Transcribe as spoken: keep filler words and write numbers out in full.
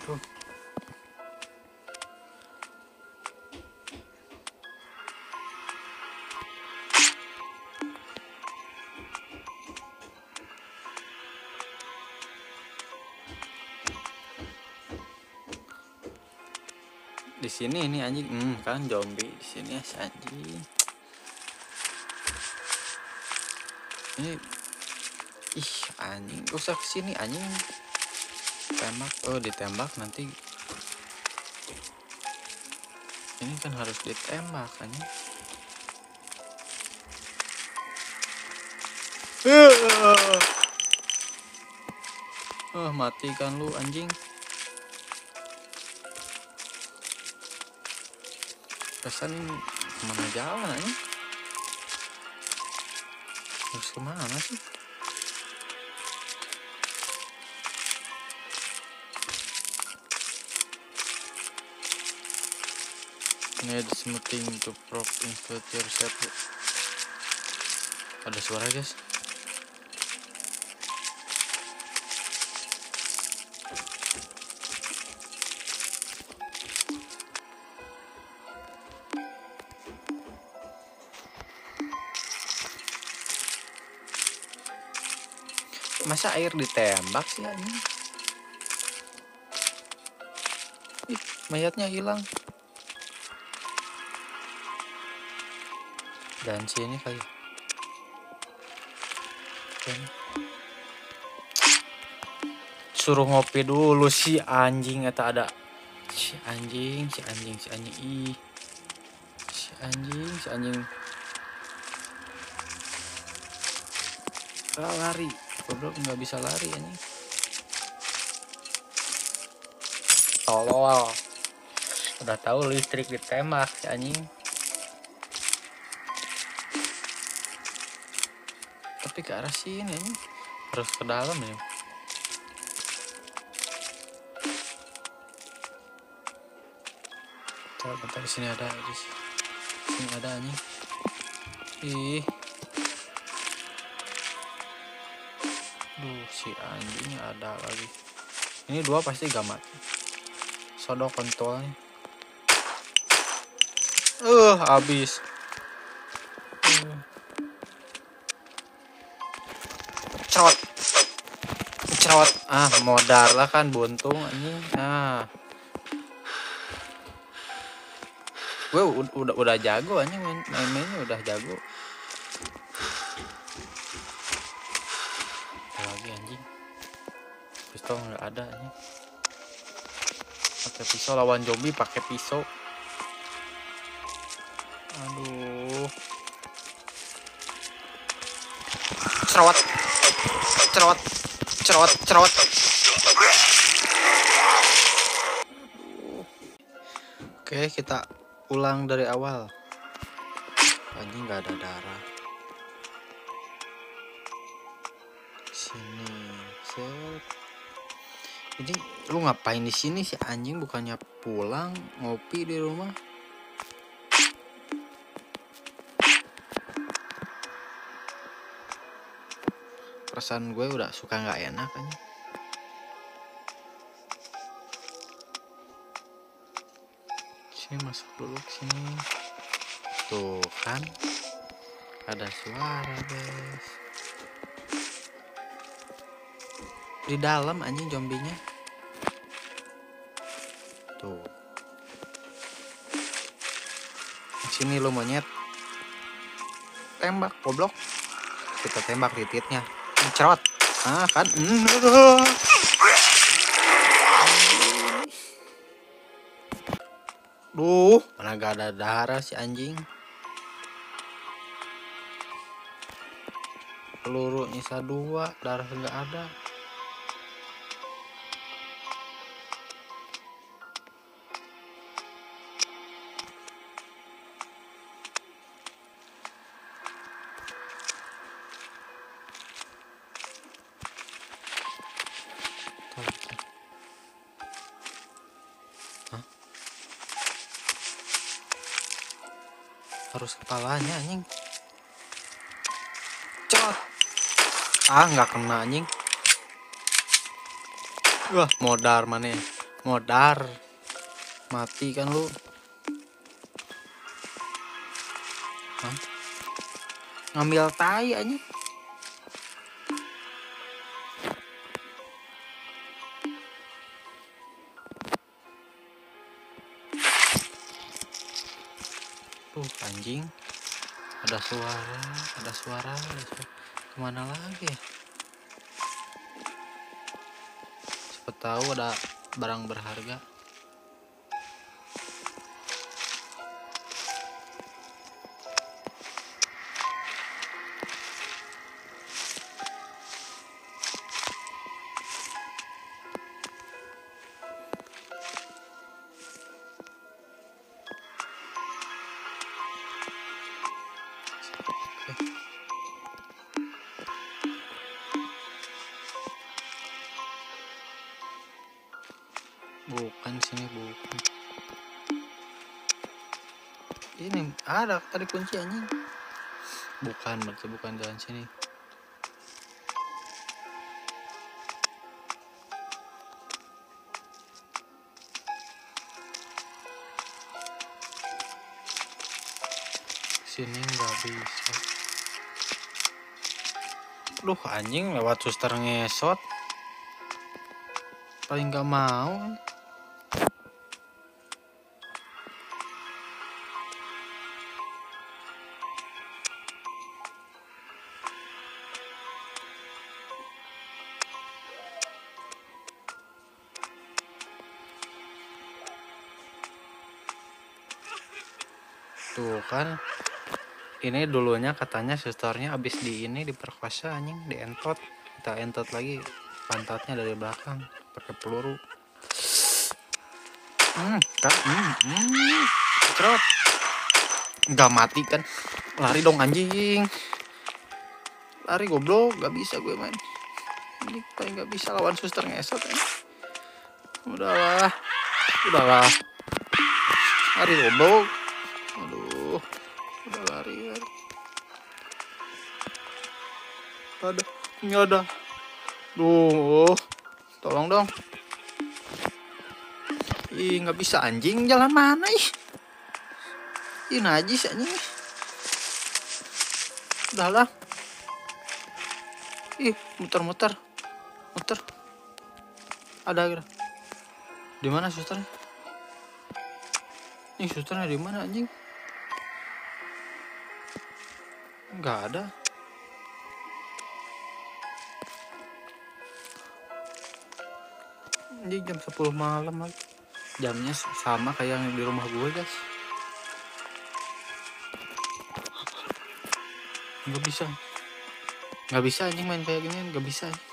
Tuh. Di sini ini anjing, hmm, kan zombie di sini ya si anjing. Ini ih anjing, usah kesini anjing. Tembak, oh ditembak nanti. Ini kan harus ditembak anjing. Oh, mati kan lu anjing. Pesan kemana jalan anjing? Harus kemana sih? Need smoothing to prop insert yourself. Ada suara guys. Masa air ditembak sih anjing? Ih, mayatnya hilang. Dan sini kali. Dan suruh ngopi dulu si anjing, atau ada si anjing, si anjing, si anjing ih. Si anjing, si anjing. Ah, lari. Goblok nggak bisa lari anjing. Tolol. Udah tahu listrik ditembak si anjing. Tapi ke arah sini anjing. Harus ke dalam ya. Bentar, bentar, di sini ada, di sini ada anjing. Ih. Duh, si anjing ada lagi. Ini dua pasti gak mati. Sodok kontolnya. Eh, uh, habis. Uh. Cerot. Cerot. Ah, modar lah kan buntung anjing. Nah. Gue udah udah, udah jago anjing, main-mainnya udah jago. Lagi anjing. Pistol nggak ada anjing. Pakai pisau lawan zombie pakai pisau. Aduh. Cerot. Cerot. Cerot, cerot. Oke, kita ulang dari awal. Anjing nggak ada darah. Sini, set. Ini lu ngapain di sini sih anjing, bukannya pulang ngopi di rumah? Perasaan gue udah suka nggak enak anjing. Sini masuk dulu ke sini. Tuh kan ada suara guys. Di dalam anjing zombinya. Tuh. Sini lu monyet. Tembak goblok. Kita tembak titiknya. Cerot. Ah kan. Duh, mana gak ada darah si anjing. Peluru nyisa dua, darah nggak ada. Hah? Harus kepalanya anjing. Cerot. Ah, nggak kena anjing. Wah, modar mana ya? Modar. Mati kan lu. Hah? Ngambil tai aja. Tuh anjing. Ada suara, ada suara, ada suara. Kemana lagi ya? Siapa tahu ada barang berharga. Bukan sini, bukan. Ini ada tadi kunci anjing. Bukan, berarti bukan jalan sini. Sini nggak bisa. Duh anjing, lewat suster ngesot. Paling nggak mau. Tuh kan, ini dulunya katanya susternya abis di ini diperkosa anjing, dientot. Kita entot lagi pantatnya dari belakang pakai peluru. Hmm, kan, hmm, hmm, cerot. Nggak mati kan? Lari dong anjing. Lari goblok, nggak bisa gue main. Ini paling nggak bisa lawan suster ngesot ya. Udahlah, udahlah. Lari goblok. Aduh, udah lari ya. Ada, ini ada. Duh, tolong dong. Ih, nggak bisa anjing, jalan mana ih? Ih, najis anjing. Udahlah. Ih, muter-muter. Muter. Ada gitu. Di mana susternya? Ih, susternya di mana anjing? Nggak ada. Anjing jam sepuluh malam lagi. Jamnya sama kayak yang di rumah gue, guys. Nggak bisa. Nggak bisa anjing main kayak gini, nggak bisa.